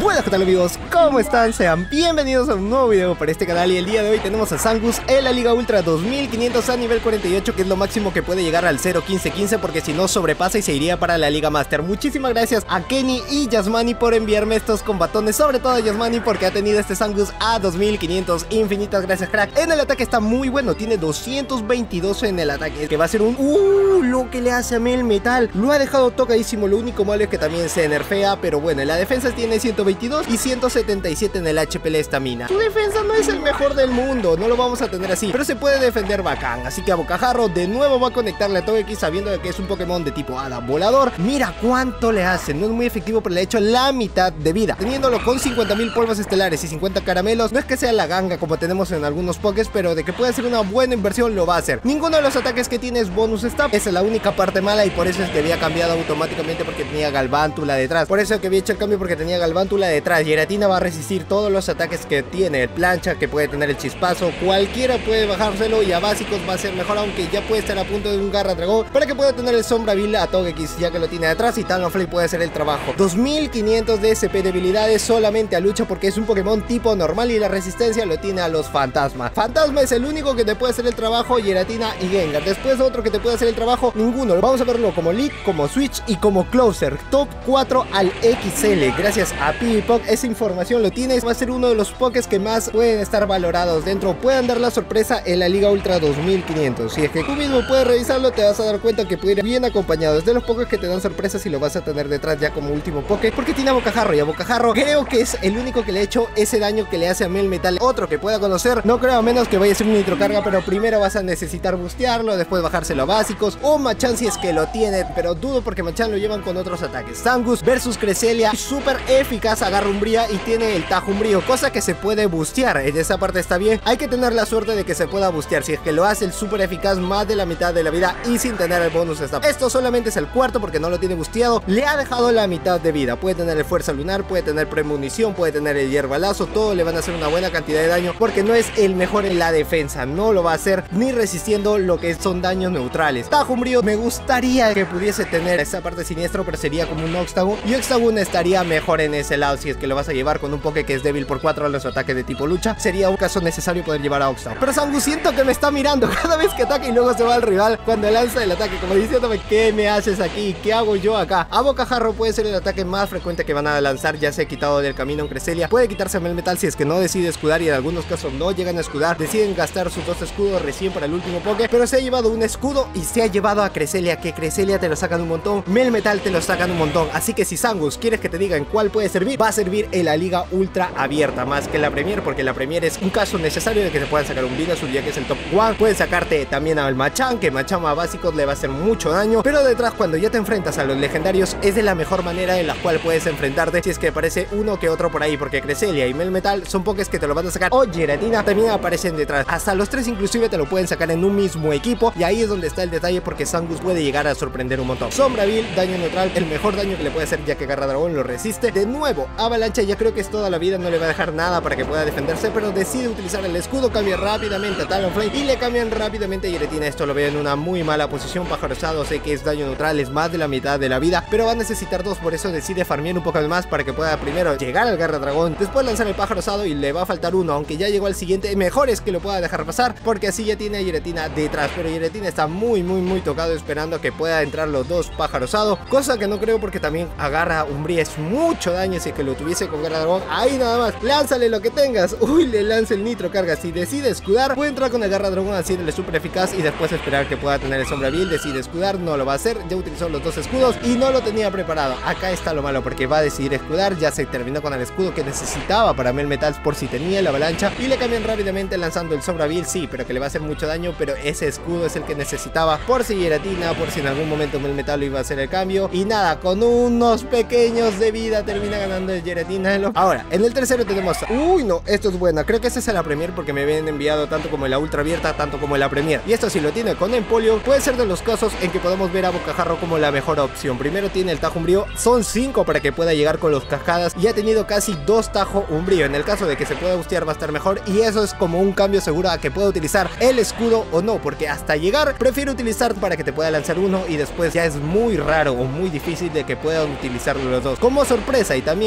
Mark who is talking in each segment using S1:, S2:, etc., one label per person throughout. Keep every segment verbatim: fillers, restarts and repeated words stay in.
S1: Buenas, ¿qué tal amigos? ¿Cómo están? Sean bienvenidos a un nuevo video para este canal. Y el día de hoy tenemos a Zangus en la Liga Ultra dos mil quinientos a nivel cuarenta y ocho, que es lo máximo que puede llegar al cero quince quince, porque si no sobrepasa y se iría para la Liga Master. Muchísimas gracias a Kenny y Yasmani por enviarme estos combatones, sobre todo a Yasmani porque ha tenido este Zangus a dos mil quinientos. Infinitas gracias, crack. En el ataque está muy bueno, tiene doscientos veintidós en el ataque, que va a ser un... ¡Uh! Lo que le hace a Melmetal. Lo ha dejado tocadísimo, lo único malo es que también se nerfea, pero bueno, en la defensa tiene ciento veintidós y ciento setenta y siete en el H P la estamina. Su defensa no es el mejor del mundo, no lo vamos a tener así, pero se puede defender bacán. Así que a Bocajarro de nuevo va a conectarle a Togekiss, sabiendo de que es un Pokémon de tipo hada volador. Mira cuánto le hace, no es muy efectivo, pero le ha hecho la mitad de vida. Teniéndolo con cincuenta mil polvos estelares y cincuenta caramelos, no es que sea la ganga como tenemos en algunos Pokés, pero de que puede ser una buena inversión lo va a hacer. Ninguno de los ataques que tiene es bonus stab, esa es la única parte mala, y por eso es que había cambiado automáticamente, porque tenía Galvántula detrás. Por eso es que había hecho el cambio, porque tenía Galvántula detrás. Giratina va a resistir todos los ataques que tiene el plancha, que puede tener el chispazo, cualquiera puede bajárselo, y a básicos va a ser mejor, aunque ya puede estar a punto de un Garra Dragón para que pueda tener el Sombra Vil a Togekiss, ya que lo tiene detrás, y Talonflame puede hacer el trabajo. dos mil quinientos de S P, debilidades solamente a lucha porque es un Pokémon tipo normal, y la resistencia lo tiene a los fantasmas. Fantasma es el único que te puede hacer el trabajo, Giratina y Gengar. Después otro que te puede hacer el trabajo, ninguno. Vamos a verlo como Lead, como Switch y como Closer. Top cuatro al X L. Gracias a PvPok, esa información lo tienes. Va a ser uno de los Pokés que más pueden estar valorados dentro. Pueden dar la sorpresa en la Liga Ultra dos mil quinientos. Si es que tú mismo puedes revisarlo, te vas a dar cuenta que puede ir bien acompañado. Es de los Pokés que te dan sorpresas y lo vas a tener detrás ya como último Poké, porque tiene a Bocajarro, y a Bocajarro creo que es el único que le ha hecho ese daño que le hace a Melmetal. Otro que pueda conocer, no creo, a menos que vaya a ser un nitrocarga, pero primero vas a necesitar bustearlo, después bajárselo a básicos, o Machan si es que lo tiene, pero dudo porque Machan lo llevan con otros ataques. Zangus versus Cresselia, súper eficaz, agarra Umbría y tiene el Tajo Umbrío, cosa que se puede bustear. En esa parte está bien, hay que tener la suerte de que se pueda bustear. Si es que lo hace el súper eficaz más de la mitad de la vida y sin tener el bonus stab. Esto solamente es el cuarto porque no lo tiene busteado, le ha dejado la mitad de vida. Puede tener el Fuerza Lunar, puede tener Premonición, puede tener el Hierbalazo, todo le van a hacer una buena cantidad de daño, porque no es el mejor en la defensa, no lo va a hacer ni resistiendo lo que son daños neutrales. Tajo Umbrío me gustaría que pudiese tener esa parte siniestro, pero sería como un Oxtagon, y Oxtagon estaría mejor en ese lado. Si es que lo vas a llevar con un Poké que es débil por cuatro a los ataques de tipo lucha, sería un caso necesario poder llevar a Oxtagon. Pero Zangus siento que me está mirando cada vez que ataca y luego se va al rival cuando lanza el ataque, como diciéndome: ¿qué me haces aquí? ¿Qué hago yo acá? A Bocajarro puede ser el ataque más frecuente que van a lanzar. Ya se ha quitado del camino en Cresselia, puede quitarse a Melmetal si es que no decide escudar, y en algunos casos no llegan a escudar, deciden gastar sus dos escudos recién para el último Poké, pero se ha llevado un escudo y se ha llevado a Cresselia, que Cresselia te lo sacan un montón, Melmetal te lo sacan un montón. Así que si Zangus quieres que te diga en cuál puede servir, va a servir en la Liga Ultra abierta más que en la Premier, porque la Premier es un caso necesario de que te puedan sacar un Venusaur, ya que es el top uno. Pueden sacarte también al Machan, que Machan a básicos le va a hacer mucho daño, pero detrás, cuando ya te enfrentas a los legendarios, es de la mejor manera en la cual puedes enfrentarte, si es que aparece uno que otro por ahí, porque Cresselia y Melmetal son Pokés que te lo van a sacar, o Giratina también aparecen detrás. Hasta los tres inclusive te lo pueden sacar en un mismo equipo, y ahí es donde está el detalle, porque Zangus puede llegar a sorprender un montón. Sombra Vil, daño neutral, el mejor daño que le puede hacer, ya que Garra Dragón lo resiste. De nuevo, Avalancha ya creo que es toda la vida, no le va a dejar nada para que pueda defenderse, pero decide utilizar el escudo, cambia rápidamente a Talonflame y le cambian rápidamente a Giratina. Esto lo veo en una muy mala posición. Pájaro Osado, sé que es daño neutral, es más de la mitad de la vida, pero va a necesitar dos, por eso decide farmear un poco más para que pueda primero llegar al Garra Dragón, después lanzar el Pájaro Osado, y le va a faltar uno, aunque ya llegó al siguiente. Mejor es que lo pueda dejar pasar, porque así ya tiene a Giratina detrás, pero Giratina está muy muy muy tocado, esperando a que pueda entrar los dos Pájaro Osado, cosa que no creo, porque también agarra Umbría, es mucho daño. Si que lo tuviese con Garra Dragón, ahí nada más, lánzale lo que tengas. Uy, le lanza el nitro carga. Si decide escudar, puede entrar con el Garra Dragón haciéndole súper eficaz y después esperar que pueda tener el Sombra Vil. Decide escudar, no lo va a hacer, ya utilizó los dos escudos y no lo tenía preparado. Acá está lo malo, porque va a decidir escudar, ya se terminó con el escudo que necesitaba para Melmetal por si tenía la avalancha, y le cambian rápidamente lanzando el Sombra Vil, sí, pero que le va a hacer mucho daño, pero ese escudo es el que necesitaba por si Giratina, por si en algún momento Melmetal lo iba a hacer el cambio, y nada, con unos pequeños de vida termina ganando el Giratina. Ahora, en el tercero tenemos... Uy, no, esto es buena, creo que esa es la Premier, porque me habían enviado tanto como en la Ultra abierta, tanto como en la Premier, y esto si lo tiene con Empoleon, puede ser de los casos en que podemos ver a Bocajarro como la mejor opción. Primero tiene el Tajo Umbrío, son cinco para que pueda llegar con los cascadas, y ha tenido casi dos Tajo Umbrío. En el caso de que se pueda bustear va a estar mejor, y eso es como un cambio seguro a que pueda utilizar el escudo o no, porque hasta llegar prefiero utilizar para que te pueda lanzar uno, y después ya es muy raro o muy difícil de que puedan utilizarlo los dos como sorpresa. Y también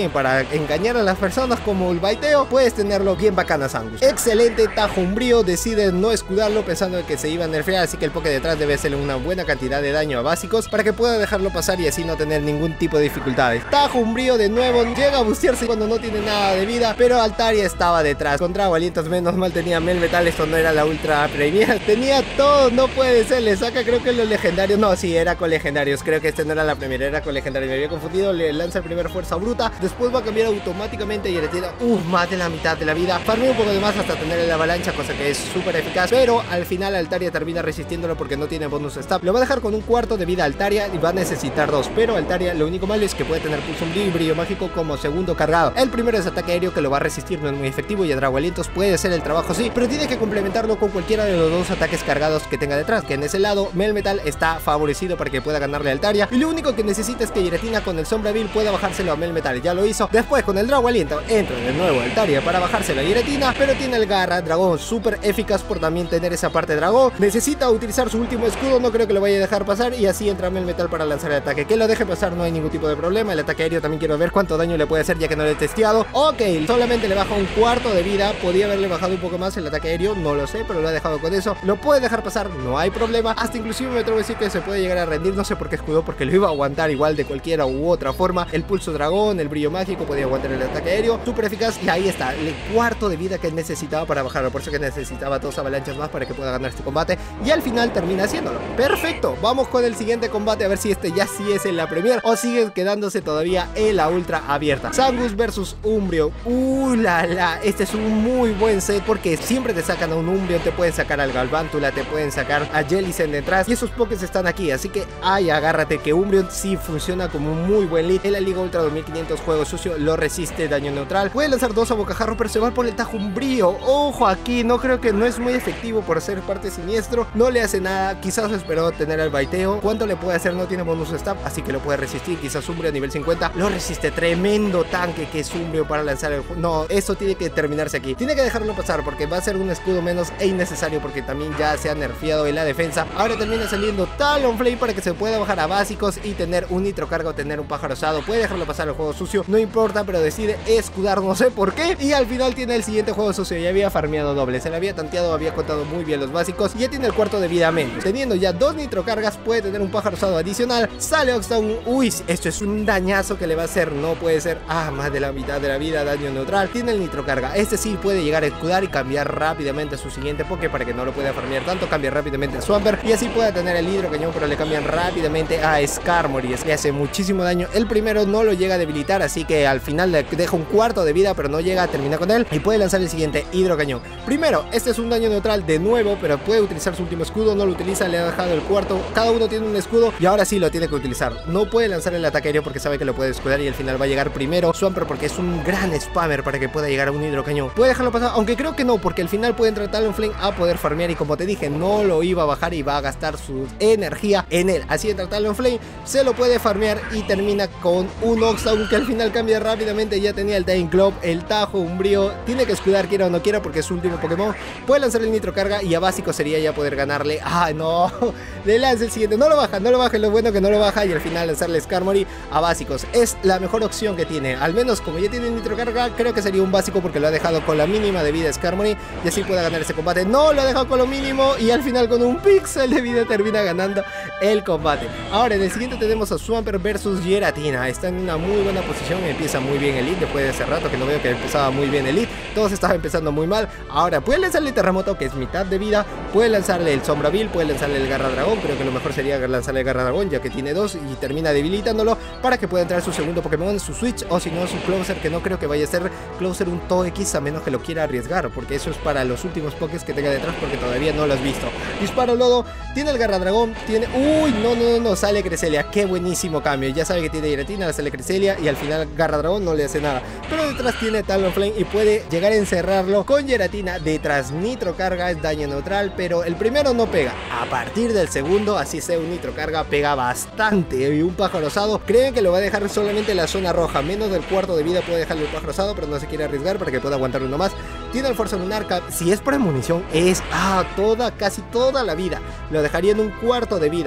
S1: también para engañar a las personas como el baiteo, puedes tenerlo bien bacana Zangus. Excelente Tajo Umbrío, decide no escudarlo pensando que se iba a nerfear, así que el poke detrás debe hacerle una buena cantidad de daño a básicos para que pueda dejarlo pasar y así no tener ningún tipo de dificultades. Tajo Umbrío de nuevo llega a bustearse cuando no tiene nada de vida, pero Altaria estaba detrás. Con Drago Alientos menos mal tenía Melmetal, esto no era la Ultra Premier, tenía todo, no puede ser, le saca creo que los legendarios, no, sí, era con legendarios, creo que este no era la primera, era con legendarios, me había confundido, le lanza el primer fuerza bruta, después va a cambiar automáticamente y le tira, uff, más de la mitad de la vida, farmea un poco de más hasta tener la avalancha, cosa que es súper eficaz, pero al final Altaria termina resistiéndolo porque no tiene bonus stab, lo va a dejar con un cuarto de vida Altaria y va a necesitar dos, pero Altaria lo único malo es que puede tener pulso umbrío y brillo mágico como segundo cargado. El primero es ataque aéreo que lo va a resistir, no es muy efectivo, y a Drago Alientos puede hacer el trabajo sí, pero tiene que complementarlo con cualquiera de los dos ataques cargados que tenga detrás, que en ese lado Melmetal está favorecido para que pueda ganarle a Altaria, y lo único que necesita es que Giratina con el Sombra Vil pueda bajárselo a Melmetal, ya lo hizo. Después con el Drago Aliento entra de nuevo Altaria para bajárselo a Giratina, pero tiene el Garra Dragón súper eficaz por también tener esa parte dragón, necesita utilizar su último escudo, no creo que lo vaya a dejar pasar, y así entra Melmetal para lanzar el ataque, que lo deje pasar no hay ningún tipo de problema. El ataque aéreo también quiero ver cuánto daño le puede hacer ya que no lo he testeado. Ok, solamente le baja un cuarto de vida, podía haberle bajado un poco más el ataque aéreo, no lo sé, pero lo ha dejado con eso, lo puede dejar pasar, no hay problema, hasta inclusive me atrevo a decir que se puede llegar a rendir, no sé por qué escudó, porque lo iba a aguantar igual de cualquiera u otra forma, el pulso dragón, el brillo mágico, podía aguantar el ataque aéreo, súper eficaz, y ahí está, el cuarto de vida que necesitaba para bajarlo, por eso que necesitaba dos avalanchas más para que pueda ganar este combate, y al final termina haciéndolo. Perfecto, vamos con el siguiente combate, a ver si este ya sí es en la Premier, o sigue quedándose todavía en la Ultra abierta. Zangus versus Umbreon, uh la la, este es un muy buen set porque siempre te sacan a un Umbreon, te pueden sacar al Galvántula, te pueden sacar a Jellicent detrás, y esos pokés están aquí, así que ay, agárrate que Umbreon sí funciona como un muy buen lead. En la Liga Ultra dos mil quinientos juego sucio lo resiste, daño neutral, puede lanzar dos a bocajarro, pero se va por el Tajo Umbrío. Ojo aquí, no creo que no es muy efectivo por ser parte siniestro, no le hace nada, quizás esperó tener el baiteo, cuánto le puede hacer, no tiene bonus stab, así que lo puede resistir, quizás Umbreon a nivel cincuenta lo resiste, tremendo tanque que es Umbreon para lanzar el juego. No, eso tiene que terminarse aquí, tiene que dejarlo pasar porque va a ser un escudo menos e innecesario porque también ya se ha nerfeado en la defensa. Ahora termina saliendo Talonflame para que se pueda bajar a básicos y tener un nitro carga o tener un pájaro osado, puede dejarlo pasar el juego sucio, no importa, pero decide escudar, no sé por qué, y al final tiene el siguiente juego sucio, ya había farmeado doble, se le había tanteado, había contado muy bien los básicos, y ya tiene el cuarto de vida menos, teniendo ya dos nitro cargas, puede tener un pájaro osado adicional, sale Oxtown, uy, esto es un dañazo que le va a hacer, no puede ser, ah, más de la mitad de la vida, daño neutral, tiene el nitro carga, este sí puede llegar a escudar y cambiar rápidamente su siguiente poke para que no lo pueda farmear tanto, cambia rápidamente el Swampert, y así pueda tener el hidro cañón, pero le cambian rápidamente a Skarmory, es que hace muchísimo daño, el primero no lo llega a debilitar, así que al final le deja un cuarto de vida, pero no llega a terminar con él, y puede lanzar el siguiente hidro cañón. Primero, este es un daño neutral de nuevo, pero puede utilizar su último escudo, no lo utiliza, le ha dejado el cuarto, cada uno tiene un escudo, y ahora sí lo tiene que utilizar, no puede lanzar el ataque aéreo porque sabe que lo puede escudar, y al final va a llegar primero Swampert porque es un gran spammer para que pueda llegar a un hidro cañón, puede dejarlo pasar, aunque creo que no, porque al final puede entrar Talonflame a poder farmear, y como te dije, no lo iba a bajar y va a gastar su energía en él, así entra Talonflame, se lo puede farmear y termina con un Oxtown que al final cambia rápidamente, ya tenía el Dying Club, el Tajo Umbrío, tiene que escudar quiera o no quiera porque es su último Pokémon, puede lanzar el nitro carga y a básico sería ya poder ganarle, ah no, le lanza el siguiente, no lo baja, no lo baja, lo bueno que no lo baja, y al final lanzarle Skarmory a básicos, es la mejor opción que tiene, al menos como ya tiene nitro carga, creo que sería un básico porque lo ha dejado con la mínima de vida Skarmory, y así pueda ganar ese combate, no, lo ha dejado con lo mínimo, y al final con un píxel de vida termina ganando el combate. Ahora en el siguiente tenemos a Swampert versus Giratina, está en una muy buena posición, empieza muy bien el lead, después de hace rato que no veo que empezaba muy bien el lead, todos estaban empezando muy mal, ahora puede lanzarle Terremoto que es mitad de vida, puede lanzarle el Sombra Vil, puede lanzarle el Garra Dragón, creo que lo mejor sería lanzarle el Garra Dragón ya que tiene dos y termina debilitándolo para que pueda entrar su segundo Pokémon, su Switch, o si no su Closer, que no creo que vaya a ser Closer un Togekiss a menos que lo quiera arriesgar, porque eso es para los últimos Pokés que tenga detrás porque todavía no lo has visto. Disparo Lodo, tiene el Garra Dragón, tiene, uy, no, no, no, no, sale Cresselia, qué buenísimo cambio, ya sabe que tiene Giratina, sale Cresselia y al final Garra Dragón no le hace nada, pero detrás tiene Talonflame y puede llegar a encerrarlo con Giratina, detrás nitro carga, es daño neutral, pero el primero no pega, a partir del segundo, así sea un nitro carga, pega bastante, y un pájaro osado, creen que lo va a dejar solamente en la zona roja, menos del cuarto de vida puede dejarle el pájaro osado, pero no se quiere arriesgar para que pueda aguantar uno más, tiene el Fuerza Lunar Cap, si es por munición es, ah, toda, casi toda la vida, lo dejaría en un cuarto de vida,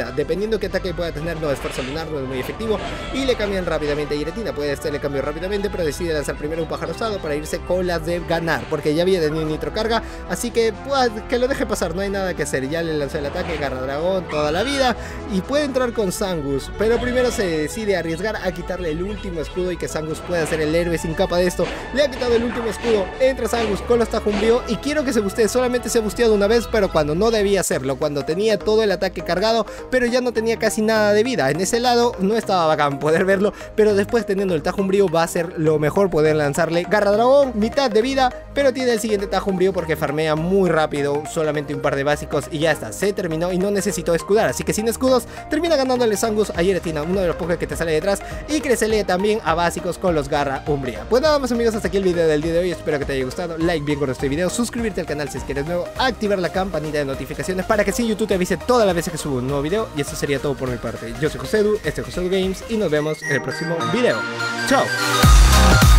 S1: Giratina. Dependiendo qué ataque pueda tener, no es fuerza lunar, no es muy efectivo y le cambian rápidamente a Giratina. Puede este le cambio rápidamente, pero decide lanzar primero un pájaro osado para irse con las de ganar, porque ya había tenido nitro carga, así que pues, que lo deje pasar, no hay nada que hacer. Ya le lanzó el ataque, Garra Dragón toda la vida y puede entrar con Zangoose, pero primero se decide arriesgar a quitarle el último escudo y que Zangoose pueda ser el héroe sin capa de esto. Le ha quitado el último escudo, entra Zangoose con los Tajumbrío y quiero que se bustee. Solamente se ha busteado una vez, pero cuando no debía hacerlo, cuando tenía todo el ataque cargado, pero ya no tenía casi nada de vida. En ese lado no estaba bacán poder verlo, pero después teniendo el Tajumbrío va a ser lo mejor poder lanzarle Garra Dragón, mitad de vida, pero tiene el siguiente Tajumbrío porque farmea muy rápido, solamente un par de básicos y ya está, se terminó y no necesitó escudar, así que sin escudos termina ganándole Zangoose a Giratina, uno de los pokés que te sale detrás, y crecele también a básicos con los Garra Umbría. Pues nada más amigos, hasta aquí el video del día de hoy, espero que te haya gustado, like bien con este video, suscribirte al canal si es que eres nuevo, activar la campanita de notificaciones para que si YouTube te avise todas las veces que subo un nuevo video, y eso sería todo por mi parte. Yo soy Josedu, este es Josedu Games y nos vemos en el próximo video. Chao.